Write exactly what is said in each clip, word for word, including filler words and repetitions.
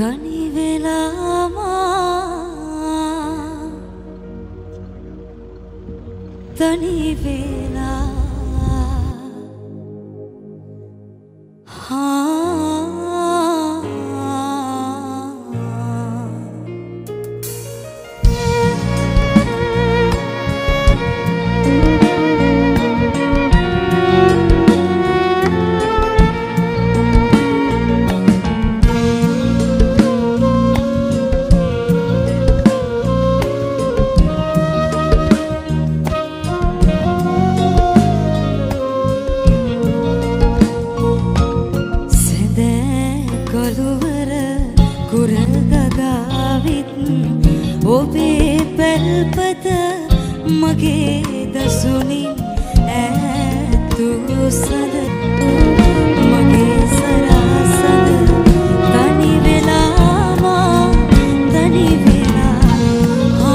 තනි වෙලාම තනි වෙලා ඔබේ පැල්පත මගේ දසුනින් ඈතු සද මගේ සරසද තනි වෙලාම තනි වෙලා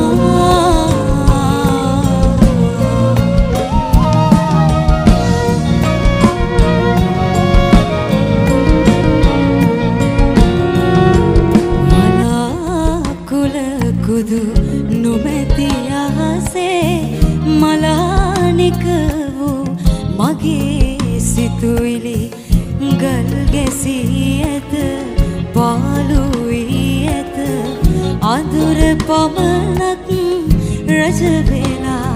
කුදු නොමැති අහසේ මලානික වූ මගේ සිතුවිලි ගල් ගැසී ඇත පාළු වී ඇත අඳුර පමණක් රජ වෙලා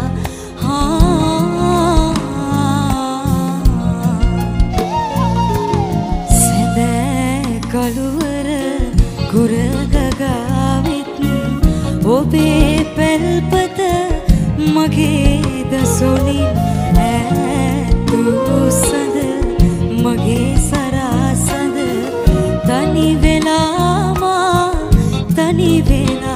සැදෑ කළුවර කුරගගාවිත් ඔබේ පැල්පත මගේ දසුනින් ඈතු සද මගේ සරසද තනි වෙලාම තනි වෙලා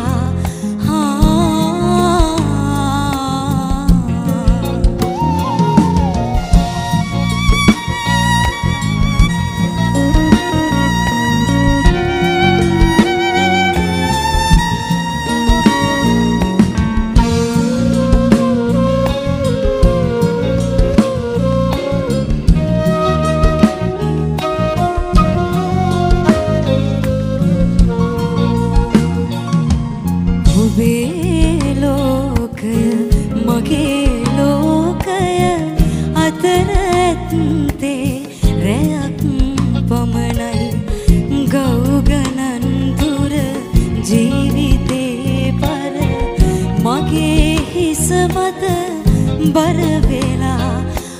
ඔබේ ලෝකය මගේ ලෝකය අතර ඇත්තේ රැයක් පමණයි ගව් ගණන් දුර ජීවිතේ පර මගේ හිස මත බර වෙලා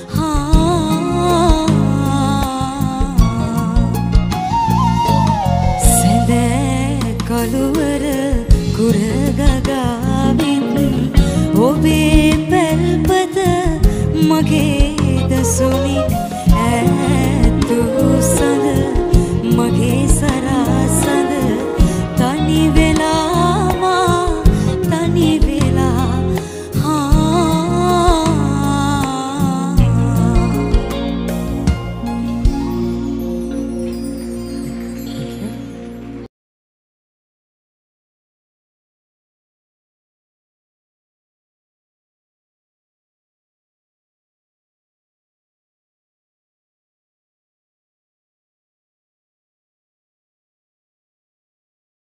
සැදෑ කළුවර කුරගගාවිත් ඔබේ පැල්පත මගේ දසුනින්